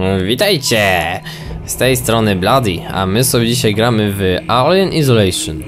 Witajcie! Z tej strony Bloody, a my sobie dzisiaj gramy w Alien Isolation.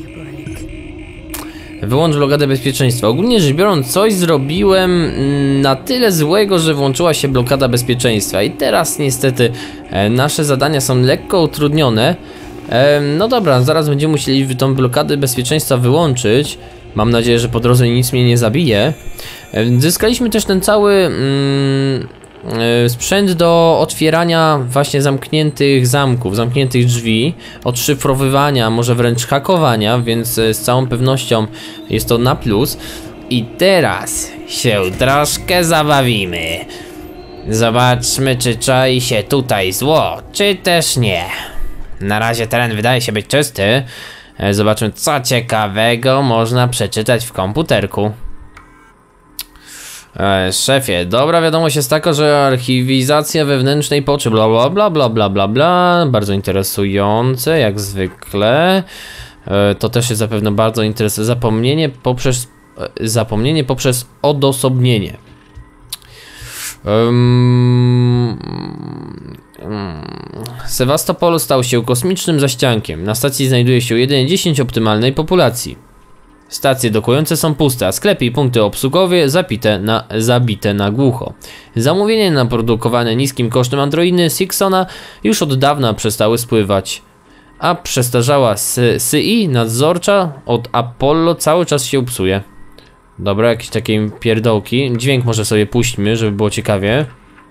Wyłącz blokadę bezpieczeństwa. Ogólnie rzecz biorąc, coś zrobiłem na tyle złego, że włączyła się blokada bezpieczeństwa. I teraz niestety nasze zadania są lekko utrudnione. No dobra, zaraz będziemy musieli tą blokadę bezpieczeństwa wyłączyć. Mam nadzieję, że po drodze nic mnie nie zabije. Zyskaliśmy też ten cały sprzęt do otwierania właśnie zamkniętych zamków, zamkniętych drzwi, odszyfrowywania, może wręcz hakowania, więc z całą pewnością jest to na plus. I teraz się troszkę zabawimy. Zobaczmy, czy czai się tutaj zło, czy też nie. Na razie teren wydaje się być czysty. Zobaczmy, co ciekawego można przeczytać w komputerku. Szefie, dobra wiadomość jest taka, że archiwizacja wewnętrznej poczy bla bla bla bla bla bla bla. Bardzo interesujące, jak zwykle. To też jest zapewne bardzo interesujące. Zapomnienie poprzez odosobnienie. Sewastopol stał się kosmicznym zaściankiem. Na stacji znajduje się jedynie 10 optymalnej populacji. Stacje dokujące są puste, a sklepy i punkty obsługowe zabite na głucho. Zamówienia naprodukowane niskim kosztem androidy Sixona już od dawna przestały spływać. A przestarzała SI nadzorcza od Apollo cały czas się psuje. Dobra, jakieś takie pierdołki. Dźwięk może sobie puśćmy, żeby było ciekawie.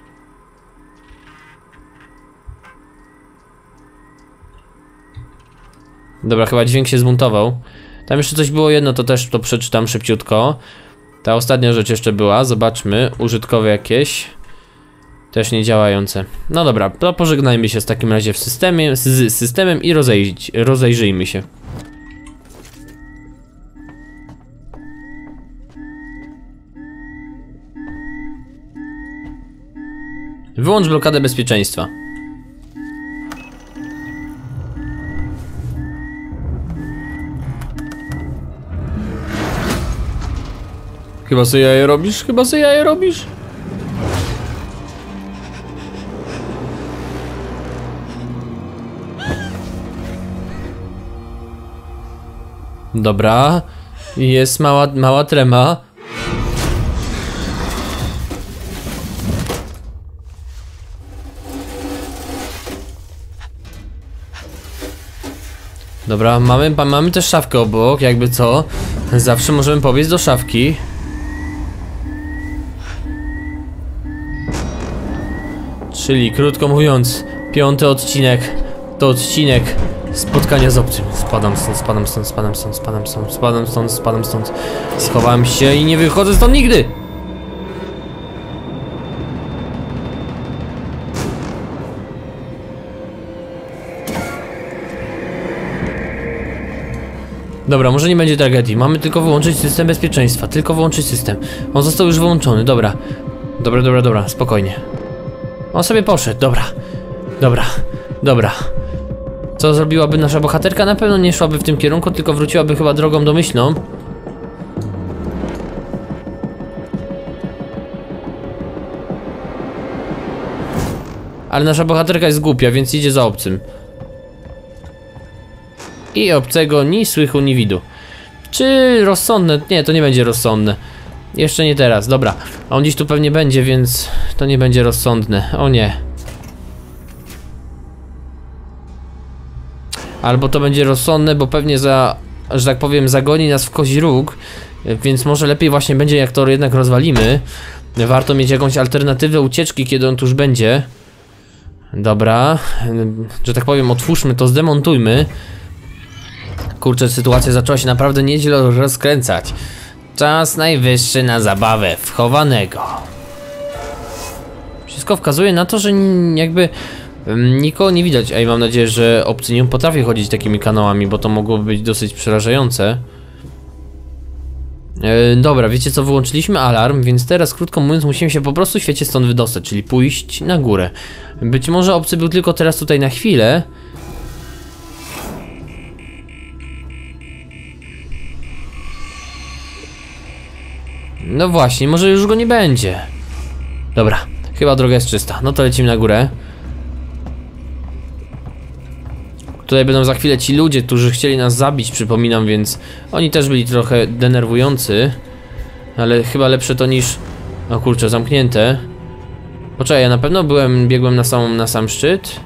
Dobra, chyba dźwięk się zmontował. Tam jeszcze coś było jedno, to też to przeczytam szybciutko. Ta ostatnia rzecz jeszcze była, zobaczmy, użytkowe jakieś. Też nie działające. No dobra, to pożegnajmy się w takim razie z systemem i rozejrzyjmy się. Wyłącz blokadę bezpieczeństwa. Chyba sobie jaje robisz? Chyba sobie jaje robisz? Dobra. Jest mała trema. Dobra, mamy też szafkę obok, jakby co. Zawsze możemy pobiec do szafki. Czyli krótko mówiąc, 5. odcinek to odcinek spotkania z obcym. Spadam stąd. Schowałem się i nie wychodzę stąd nigdy! Dobra, może nie będzie tragedii. Mamy tylko wyłączyć system bezpieczeństwa. Tylko wyłączyć system. On został już wyłączony, dobra. Dobra, spokojnie. On sobie poszedł, dobra. Co zrobiłaby nasza bohaterka? Na pewno nie szłaby w tym kierunku, tylko wróciłaby chyba drogą domyślną. Ale nasza bohaterka jest głupia, więc idzie za obcym. I obcego ni słychu, ni widu. Czy rozsądne? Nie, to nie będzie rozsądne. Jeszcze nie teraz, dobra. On dziś tu pewnie będzie, więc to nie będzie rozsądne. O nie. Albo to będzie rozsądne, bo pewnie że tak powiem, zagoni nas w kozi róg. Więc może lepiej właśnie będzie, jak to jednak rozwalimy. Warto mieć jakąś alternatywę ucieczki, kiedy on tuż będzie. Dobra. Że tak powiem, otwórzmy to, zdemontujmy. Kurczę, sytuacja zaczęła się naprawdę nieźle rozkręcać. Czas najwyższy na zabawę wchowanego. Wszystko wskazuje na to, że jakby nikogo nie widać. Ej, mam nadzieję, że obcy nie potrafi chodzić takimi kanałami, bo to mogłoby być dosyć przerażające. Dobra, wiecie co, wyłączyliśmy alarm, więc teraz krótko mówiąc musimy się po prostu w świecie stąd wydostać, czyli pójść na górę. Być może obcy był tylko teraz tutaj na chwilę. No właśnie, może już go nie będzie. Dobra, Chyba droga jest czysta. No to lecimy na górę. Tutaj będą za chwilę ci ludzie, którzy chcieli nas zabić, przypominam, więc oni też byli trochę denerwujący. Ale chyba lepsze to niż... O kurczę, zamknięte. Poczekaj, ja na pewno biegłem na sam szczyt.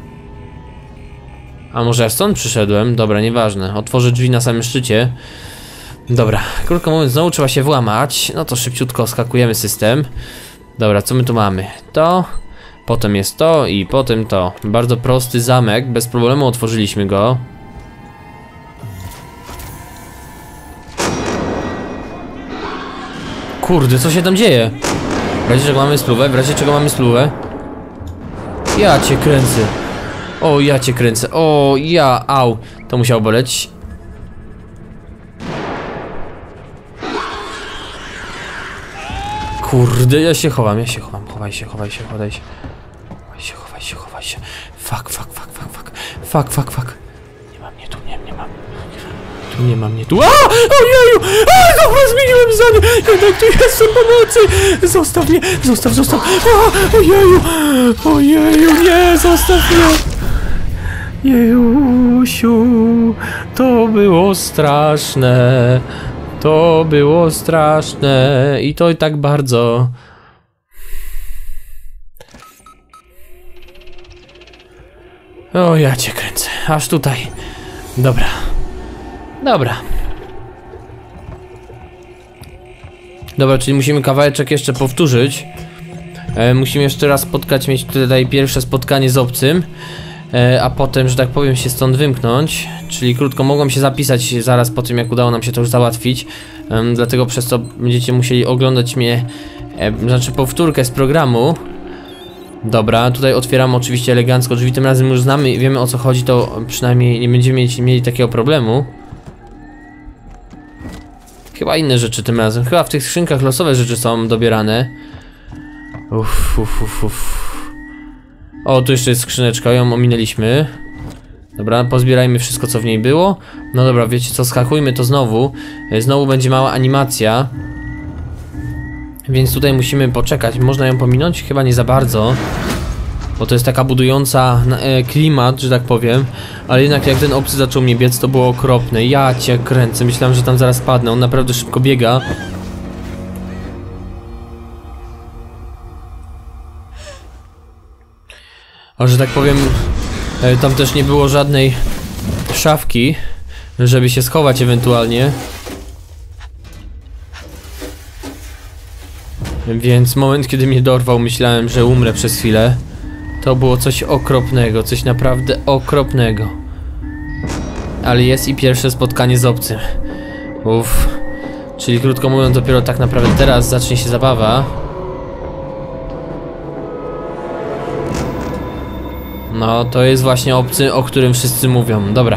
A może ja stąd przyszedłem? Dobra, nieważne. Otworzę drzwi na samym szczycie. Dobra, krótko mówiąc, znowu trzeba się włamać. No to szybciutko skakujemy system. Dobra, co my tu mamy? To, potem jest to i potem to. Bardzo prosty zamek, bez problemu otworzyliśmy go. Kurde, co się tam dzieje? W razie czego mamy spluwę, w razie czego mamy spluwę. Ja cię kręcę. O, ja cię kręcę. O, au. To musiało boleć. Kurde, ja się chowam. Chowaj się. Fuck. Nie ma mnie tu, nie ma. Tu nie ma mnie tu. Ojeju! Dobra, zmieniłem zdanie! Jednak tu jestem pomocy! Zostaw! Ojeju, nie, zostaw mnie! Jejusiu, to było straszne. I to i tak bardzo. O, ja cię kręcę. Aż tutaj. Dobra. Dobra, czyli musimy kawałeczek jeszcze powtórzyć. Musimy jeszcze raz mieć tutaj pierwsze spotkanie z obcym. A potem, że tak powiem, się stąd wymknąć. Czyli krótko, mogłem się zapisać zaraz po tym, jak udało nam się to już załatwić. Dlatego przez to będziecie musieli oglądać mnie, znaczy powtórkę z programu. Dobra, tutaj otwieramy oczywiście elegancko drzwi. Tym razem już znamy, wiemy o co chodzi, to przynajmniej nie będziemy mieli takiego problemu. Chyba inne rzeczy tym razem. Chyba w tych skrzynkach losowe rzeczy są dobierane. O, tu jeszcze jest skrzyneczka, ją ominęliśmy. Dobra, pozbierajmy wszystko, co w niej było. No dobra, wiecie co, skakujmy to znowu. Znowu będzie mała animacja. Więc tutaj musimy poczekać. Można ją pominąć? Chyba nie za bardzo. Bo to jest taka budująca klimat, że tak powiem. Ale jednak jak ten obcy zaczął mnie biec, to było okropne. Ja cię kręcę, myślałem, że tam zaraz padnę. On naprawdę szybko biega. A że tak powiem, tam też nie było żadnej szafki, żeby się schować ewentualnie. Więc moment, kiedy mnie dorwał, myślałem, że umrę przez chwilę. To było coś okropnego, coś naprawdę okropnego. Ale jest i pierwsze spotkanie z obcym. Czyli krótko mówiąc, dopiero tak naprawdę teraz zacznie się zabawa. No, to jest właśnie obcy, o którym wszyscy mówią. Dobra.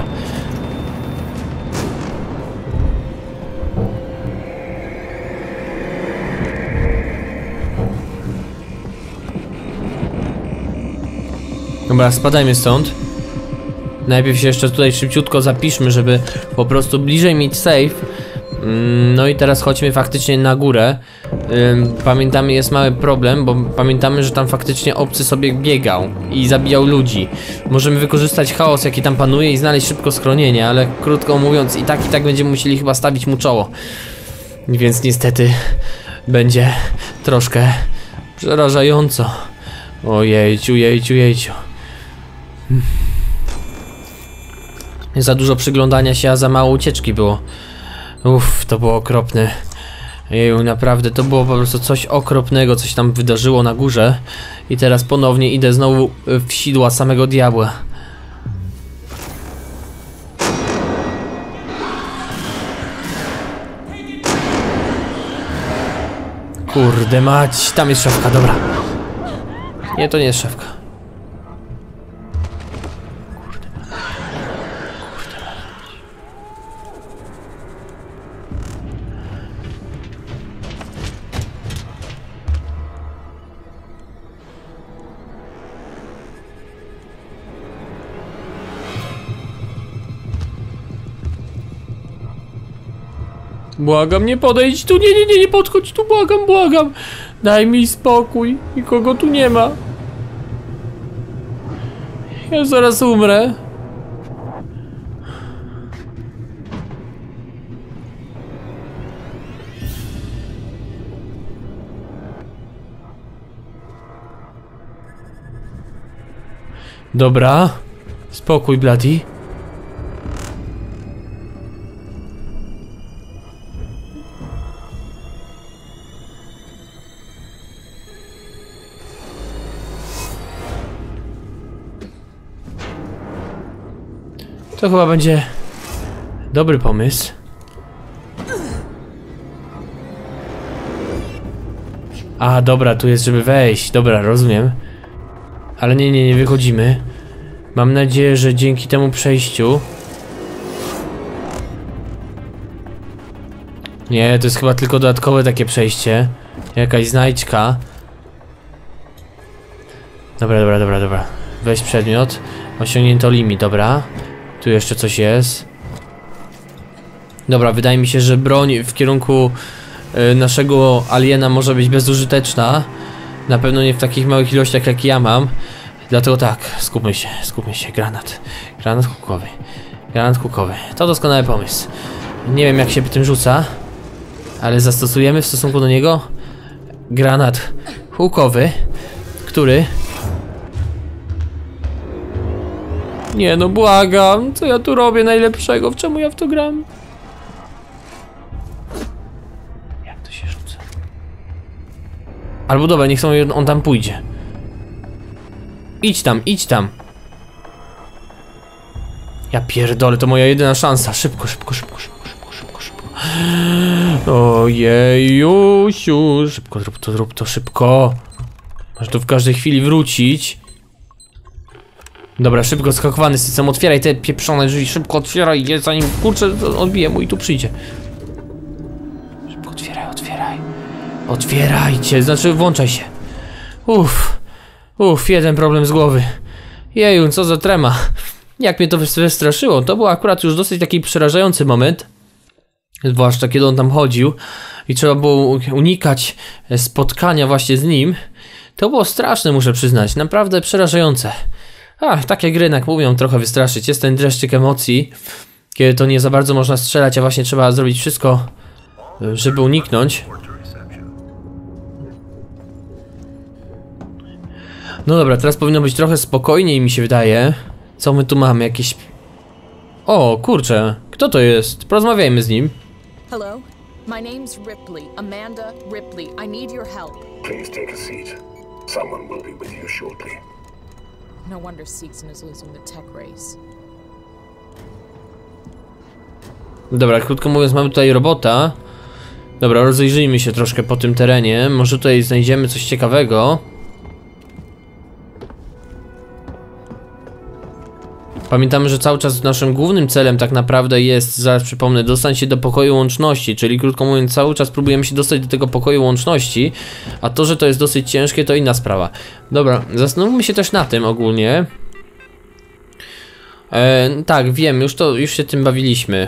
Dobra, spadajmy stąd. Najpierw się jeszcze tutaj szybciutko zapiszmy, żeby po prostu bliżej mieć safe. No i teraz chodźmy faktycznie na górę. Pamiętamy, jest mały problem, bo pamiętamy, że tam faktycznie obcy sobie biegał i zabijał ludzi. Możemy wykorzystać chaos, jaki tam panuje i znaleźć szybko schronienie, ale krótko mówiąc i tak będziemy musieli chyba stawić mu czoło. Więc niestety będzie troszkę przerażająco. Ojejciu. Za dużo przyglądania się, a za mało ucieczki było. To było okropne. Jeju, naprawdę, to było po prostu coś okropnego, coś tam wydarzyło na górze. I teraz ponownie idę znowu w sidła samego diabła. Kurde mać, tam jest szafka, dobra. Nie, to nie jest szafka. Błagam, nie podejdź tu, nie podchodź tu, błagam. Daj mi spokój, nikogo tu nie ma. Ja zaraz umrę. Dobra. Spokój, Bloody. To chyba będzie dobry pomysł. A, dobra, tu jest, żeby wejść. Dobra, rozumiem. Ale nie wychodzimy. Mam nadzieję, że dzięki temu przejściu... Nie, to jest chyba tylko dodatkowe takie przejście. Jakaś znajdźka. Dobra. Weź przedmiot. Osiągnięto limit, dobra. Tu jeszcze coś jest. Dobra, wydaje mi się, że broń w kierunku naszego aliena może być bezużyteczna. Na pewno nie w takich małych ilościach jak ja mam. Dlatego tak, skupmy się. Granat hukowy. To doskonały pomysł. Nie wiem, jak się tym rzuca, ale zastosujemy w stosunku do niego granat hukowy, który... Nie no, błagam, co ja tu robię najlepszego? W czemu ja w to gram? Jak to się rzuca? Albo dobra, niech on tam pójdzie. Idź tam. Ja pierdolę, to moja jedyna szansa. Szybko. Ojejusiu. Szybko, zrób to szybko. Masz tu w każdej chwili wrócić. Dobra, szybko, skakowany system. Otwieraj te pieprzone drzwi. Szybko otwieraj, zanim kurczę odbije mu i tu przyjdzie. Szybko otwieraj. Otwierajcie, znaczy włączaj się. Jeden problem z głowy. Jeju, co za trema. Jak mnie to wystraszyło. To był akurat już dosyć taki przerażający moment. Zwłaszcza kiedy on tam chodził i trzeba było unikać spotkania właśnie z nim. To było straszne, muszę przyznać. Naprawdę przerażające. Takie gry, jak mówią, trochę wystraszyć. Jest ten dreszczyk emocji, kiedy to nie za bardzo można strzelać, a właśnie trzeba zrobić wszystko, żeby uniknąć. No dobra, teraz powinno być trochę spokojniej, mi się wydaje. Co my tu mamy? Jakieś... O, kurczę. Kto to jest? Porozmawiajmy z nim. Hello? My name's Ripley. Amanda Ripley. I need your help. Please take a seat. Someone will be with you shortly. No wonder Seegson is losing the tech race. Dobra, krótko mówiąc, mamy tutaj robota. Dobra, rozejrzyjmy się troszkę po tym terenie. Może tutaj znajdziemy coś ciekawego. Pamiętamy, że cały czas naszym głównym celem tak naprawdę jest, zaraz przypomnę, dostać się do pokoju łączności, czyli krótko mówiąc cały czas próbujemy się dostać do tego pokoju łączności, a to, że to jest dosyć ciężkie, to inna sprawa. Dobra, zastanówmy się też na tym ogólnie. Tak, wiem, już się tym bawiliśmy.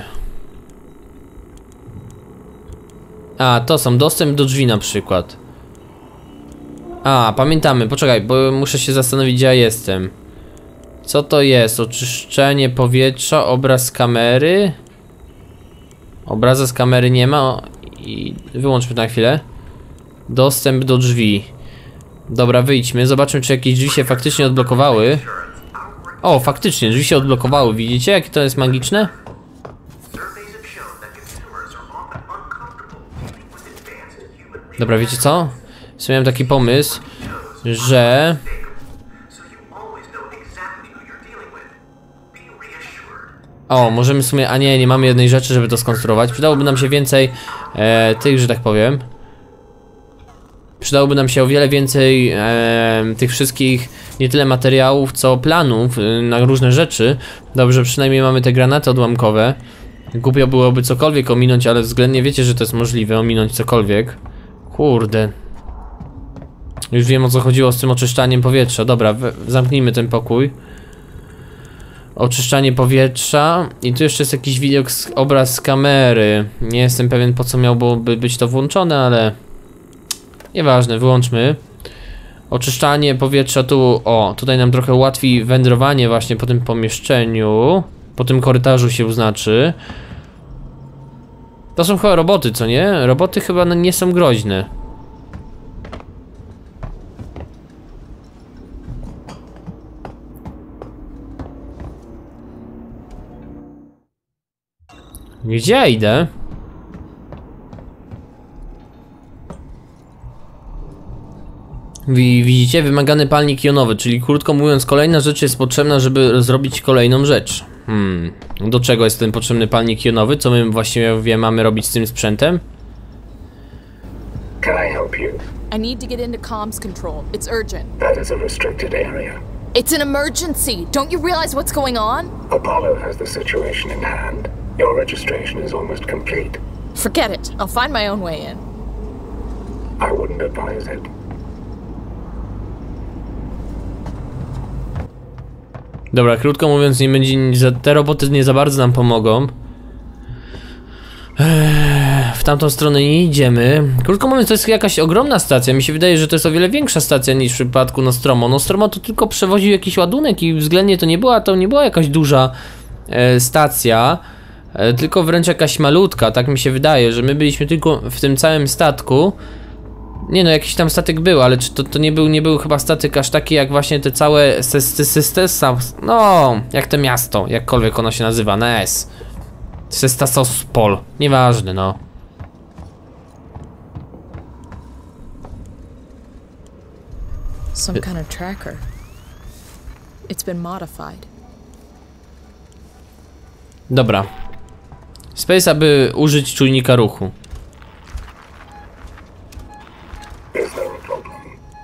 To są dostęp do drzwi na przykład. Pamiętamy, poczekaj, bo muszę się zastanowić, gdzie ja jestem. Co to jest? Oczyszczenie powietrza, obraz kamery. Obraza z kamery nie ma. I wyłączmy na chwilę. Dostęp do drzwi. Dobra, wyjdźmy, zobaczmy, czy jakieś drzwi się faktycznie odblokowały. O, faktycznie, drzwi się odblokowały. Widzicie, jakie to jest magiczne? Dobra, wiecie co? Sobie miałem taki pomysł, że... O, możemy w sumie... A nie mamy jednej rzeczy, żeby to skonstruować. Przydałoby nam się więcej tych, że tak powiem. Przydałoby nam się o wiele więcej tych wszystkich, nie tyle materiałów, co planów na różne rzeczy. Dobrze, przynajmniej mamy te granaty odłamkowe. Głupio byłoby cokolwiek ominąć, ale względnie wiecie, że to jest możliwe, ominąć cokolwiek. Kurde. Już wiem, o co chodziło z tym oczyszczaniem powietrza. Dobra, zamknijmy ten pokój. Oczyszczanie powietrza. I tu jeszcze jest jakiś widok, obraz z kamery. Nie jestem pewien, po co miałoby być to włączone, ale nieważne, wyłączmy. Oczyszczanie powietrza tu, o, tutaj nam trochę ułatwi wędrowanie właśnie po tym pomieszczeniu. Po tym korytarzu się znaczy. To są chyba roboty, co nie? Roboty chyba nie są groźne. Gdzie ja idę? Widzicie? Wymagany palnik jonowy, czyli krótko mówiąc, kolejna rzecz jest potrzebna, żeby zrobić kolejną rzecz. Do czego jest ten potrzebny palnik jonowy? Co my właściwie mamy robić z tym sprzętem? Can I help you? I need to get into comms control. It's urgent. That is a restricted area. It's an emergency. Don't you realize what's going on? Apollo has the situation in hand. Your registration is almost complete. Forget it. I'll find my own way in. I wouldn't advise it. Dobra, krótko mówiąc, nie będzie, te roboty nie za bardzo nam pomogą. W tamtą stronę nie idziemy. Krótko mówiąc, to jest jakaś ogromna stacja. Mi się wydaje, że to jest o wiele większa stacja niż w przypadku Nostromo. Nostromo to tylko przewoził jakiś ładunek i względnie to nie była jakaś duża stacja, tylko wręcz jakaś malutka. Tak mi się wydaje, że my byliśmy tylko w tym całym statku. Nie no, jakiś tam statek był, ale czy to nie był chyba statek aż taki jak właśnie te całe no, jak to miasto, jakkolwiek ono się nazywa, na S. Sestasospol, nieważne, no. Some kind of tracker. It's been modified. Dobra. Space, aby użyć czujnika ruchu. Is there a problem?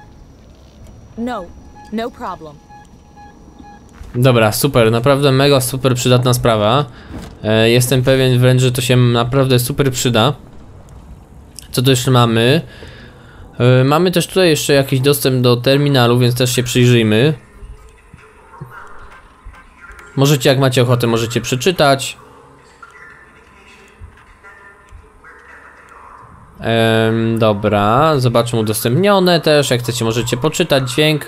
No problem. Dobra, super, naprawdę mega super przydatna sprawa. Jestem pewien wręcz, że to się naprawdę super przyda. Co tu jeszcze mamy? Mamy też tutaj jeszcze jakiś dostęp do terminalu, więc też się przyjrzyjmy. Możecie, jak macie ochotę, możecie przeczytać. Dobra, zobaczmy udostępnione też, jak chcecie możecie poczytać dźwięk.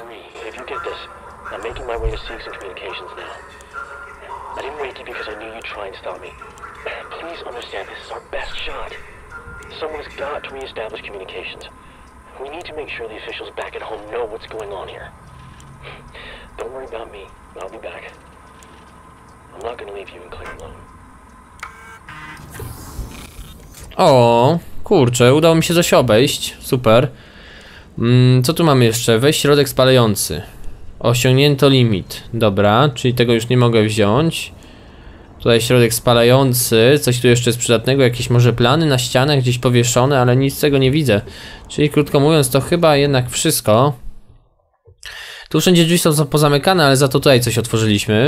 O, kurczę, udało mi się coś obejść, super. Co tu mamy jeszcze? Weź środek spalający. Osiągnięto limit. Dobra, czyli tego już nie mogę wziąć. Tutaj środek spalający. Coś tu jeszcze jest przydatnego? Jakieś może plany na ścianach gdzieś powieszone, ale nic z tego nie widzę. Czyli krótko mówiąc, to chyba jednak wszystko. Tu wszędzie drzwi są pozamykane, ale za to tutaj coś otworzyliśmy.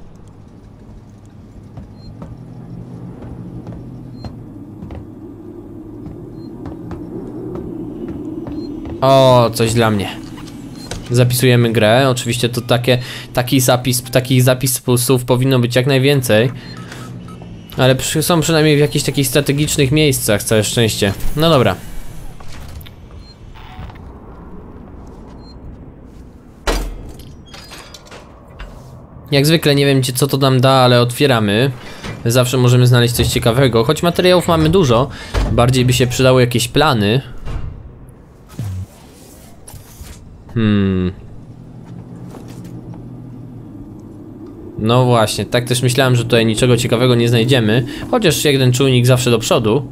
O, coś dla mnie. Zapisujemy grę. Oczywiście to takich zapisów powinno być jak najwięcej. Ale są przynajmniej w jakichś takich strategicznych miejscach, całe szczęście. No dobra. Jak zwykle nie wiem, co to nam da, ale otwieramy. Zawsze możemy znaleźć coś ciekawego. Choć materiałów mamy dużo, bardziej by się przydały jakieś plany. No właśnie, tak też myślałem, że tutaj niczego ciekawego nie znajdziemy. Chociaż jeden czujnik zawsze do przodu.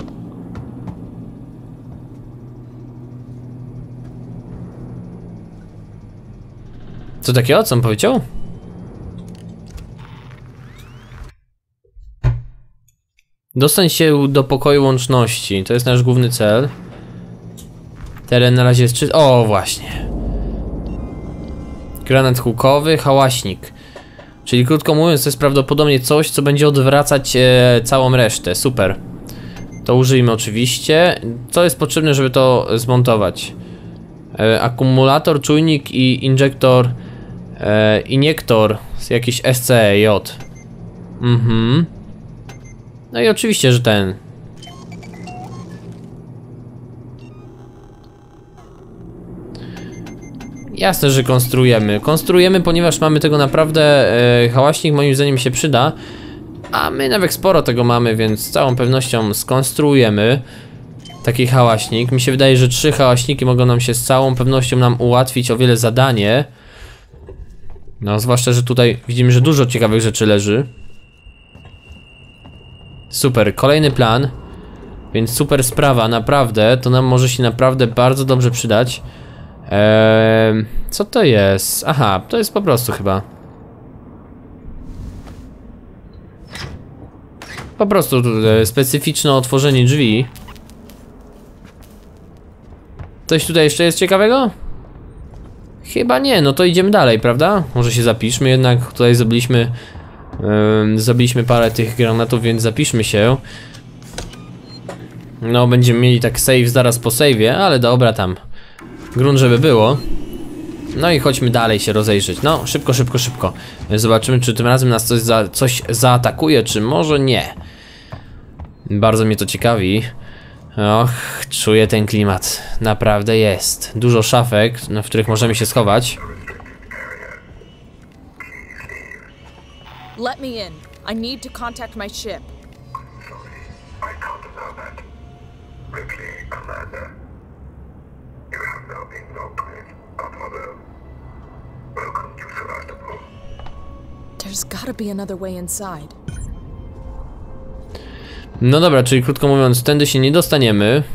Co takiego? Co on powiedział? Dostań się do pokoju łączności. To jest nasz główny cel. Teren na razie jest czysty. O, właśnie. Granat hukowy, hałaśnik. Czyli krótko mówiąc, to jest prawdopodobnie coś, co będzie odwracać całą resztę. Super. To użyjmy oczywiście. Co jest potrzebne, żeby to zmontować? Akumulator, czujnik i injektor. Iniektor Jakiś SCJ. No i oczywiście, że ten. Jasne, że konstruujemy. Konstruujemy, ponieważ mamy tego naprawdę... hałaśnik moim zdaniem się przyda. A my nawet sporo tego mamy, więc z całą pewnością skonstruujemy taki hałaśnik. Mi się wydaje, że 3 hałaśniki mogą nam się z całą pewnością ułatwić o wiele zadanie. No, zwłaszcza, że tutaj widzimy, że dużo ciekawych rzeczy leży. Super, kolejny plan. Więc super sprawa, naprawdę. To nam może się naprawdę bardzo dobrze przydać. Co to jest? Aha, to jest po prostu chyba. Po prostu specyficzne otworzenie drzwi. Coś tutaj jeszcze jest ciekawego? Chyba nie, no to idziemy dalej, prawda? Może się zapiszmy, jednak tutaj zabiliśmy parę tych granatów, więc zapiszmy się. No, będziemy mieli tak save zaraz po save'ie, ale dobra tam. Grunt, żeby było. No i chodźmy dalej się rozejrzeć. No, szybko, szybko, szybko. Zobaczymy, czy tym razem nas coś zaatakuje, czy może nie. Bardzo mnie to ciekawi. Och, czuję ten klimat. Naprawdę jest. Dużo szafek, w których możemy się schować. Let me in. I need to contact my ship. I can't allow that. Ripley, Amanda. You have now been locked with Apollo. Welcome to Sevastopol. There's gotta be another way inside. No dobra, czyli krótko mówiąc, tędy się nie dostaniemy.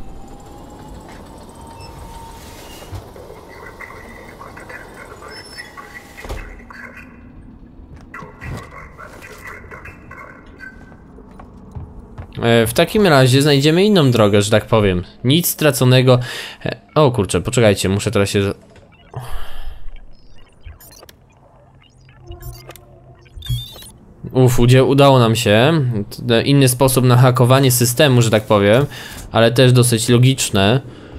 W takim razie znajdziemy inną drogę, że tak powiem. Nic straconego. O kurczę, poczekajcie, muszę teraz się... Udało nam się. Inny sposób na hakowanie systemu, że tak powiem. Ale też dosyć logiczne.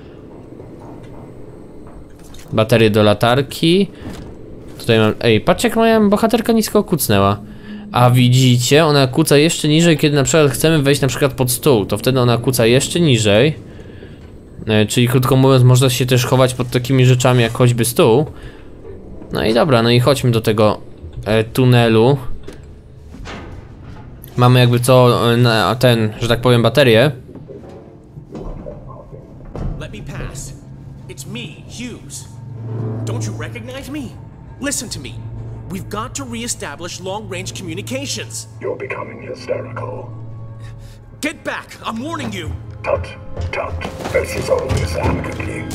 Baterie do latarki. Tutaj mam... Ej, patrzcie jak moja bohaterka nisko kucnęła. A widzicie, ona kuca jeszcze niżej, kiedy na przykład chcemy wejść na przykład pod stół. To wtedy ona kuca jeszcze niżej. Czyli krótko mówiąc, można się też chować pod takimi rzeczami jak choćby stół. No i dobra, no i chodźmy do tego tunelu. Mamy jakby co na ten, że tak powiem, baterię. Let me pass. It's me, Hughes. Don't you recognize me? Listen to me. We've got to re-establish long-range communications. You're becoming hysterical. Get back! I'm warning you! Tut, tut. Let's resolve this amicably.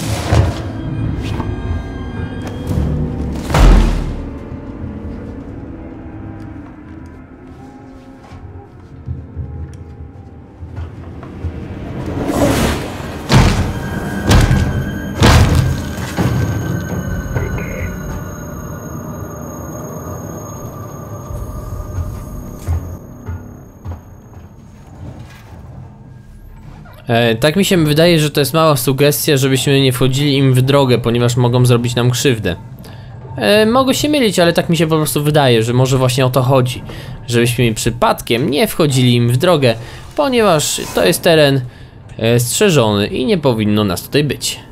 Tak mi się wydaje, że to jest mała sugestia, żebyśmy nie wchodzili im w drogę, ponieważ mogą zrobić nam krzywdę. Mogę się mylić, ale tak mi się po prostu wydaje, że może właśnie o to chodzi. Żebyśmy przypadkiem nie wchodzili im w drogę, ponieważ to jest teren strzeżony i nie powinno nas tutaj być.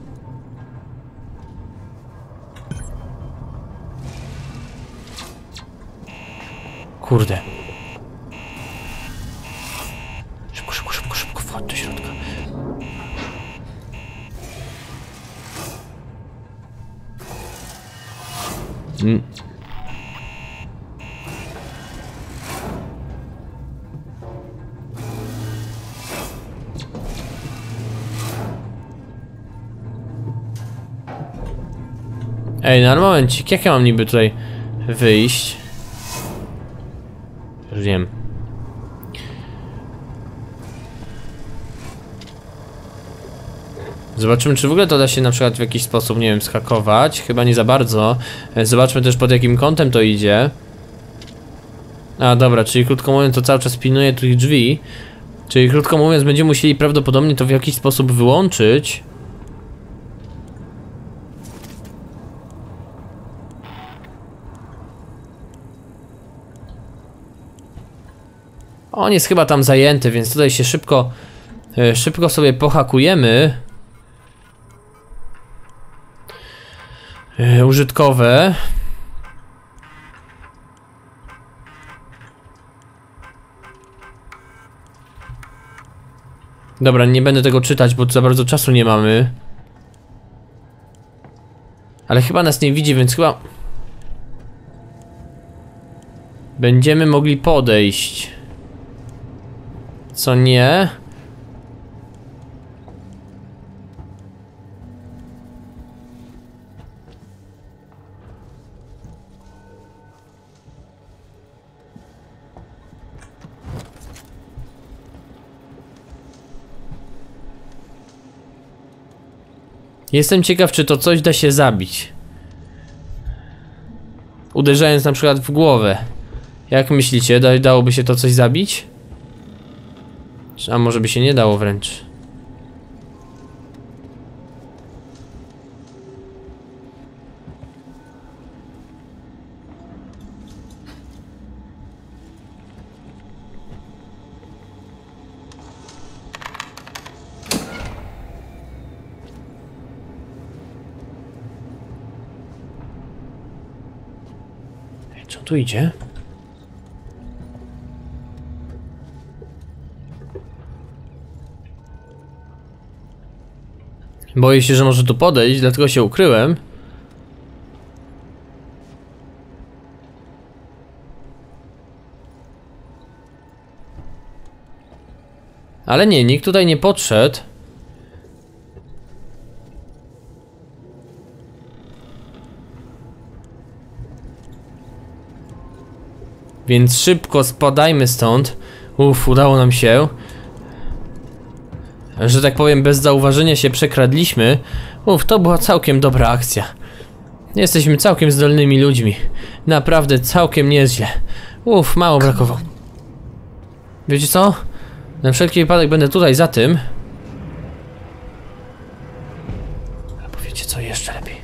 Kurde. Szybko, szybko, szybko, szybko, wchodź do środka. Ej, na momencik, jak ja mam niby tutaj wyjść? Już wiem. Zobaczymy, czy w ogóle to da się na przykład w jakiś sposób, nie wiem, zhakować. Chyba nie za bardzo. Zobaczmy też, pod jakim kątem to idzie. A, dobra, czyli krótko mówiąc, to cały czas pilnuje tych drzwi. Czyli krótko mówiąc, będziemy musieli prawdopodobnie to w jakiś sposób wyłączyć. On jest chyba tam zajęty, więc tutaj się szybko sobie pohakujemy. Użytkowe. Dobra, nie będę tego czytać, bo za bardzo czasu nie mamy. Ale chyba nas nie widzi, więc chyba będziemy mogli podejść. Co nie? Jestem ciekaw, czy to coś da się zabić. Uderzając na przykład w głowę. Jak myślicie, dałoby się to coś zabić? A może by się nie dało wręcz? Co tu idzie? Boję się, że może tu podejść, dlatego się ukryłem. Ale nie, nikt tutaj nie podszedł. Więc szybko spadajmy stąd. Udało nam się. Że tak powiem, bez zauważenia się przekradliśmy. To była całkiem dobra akcja. Jesteśmy całkiem zdolnymi ludźmi. Naprawdę całkiem nieźle. Mało brakowało. Wiecie co? Na wszelki wypadek będę tutaj za tym. Albo wiecie co? Jeszcze lepiej.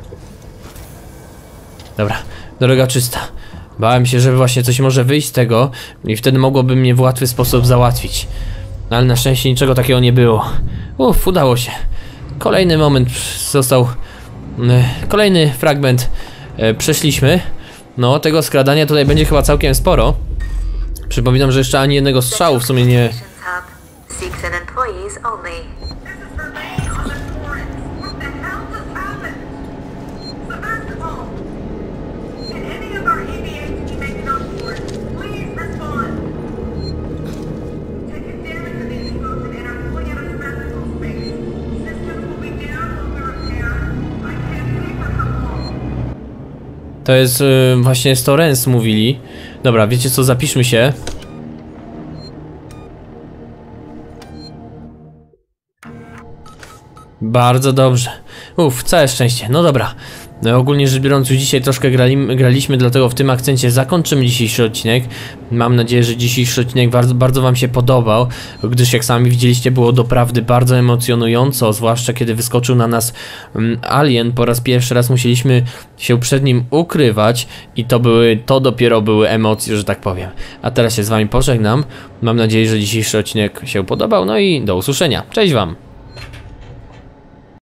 Dobra, droga czysta. Bałem się, że właśnie coś może wyjść z tego i wtedy mogłoby mnie w łatwy sposób załatwić. Ale na szczęście niczego takiego nie było. Udało się. Kolejny moment został... Kolejny fragment przeszliśmy. No, tego skradania tutaj będzie chyba całkiem sporo. Przypominam, że jeszcze ani jednego strzału w sumie nie... To jest właśnie Storens mówili. Dobra, wiecie co, zapiszmy się. Bardzo dobrze. Całe szczęście. No dobra. Ogólnie rzecz biorąc, już dzisiaj troszkę graliśmy, dlatego w tym akcencie zakończymy dzisiejszy odcinek. Mam nadzieję, że dzisiejszy odcinek bardzo wam się podobał, gdyż jak sami widzieliście, było doprawdy bardzo emocjonująco, zwłaszcza kiedy wyskoczył na nas alien. Po raz pierwszy raz musieliśmy się przed nim ukrywać i to dopiero były emocje, że tak powiem. A teraz się z wami pożegnam. Mam nadzieję, że dzisiejszy odcinek się podobał, no i do usłyszenia. Cześć wam!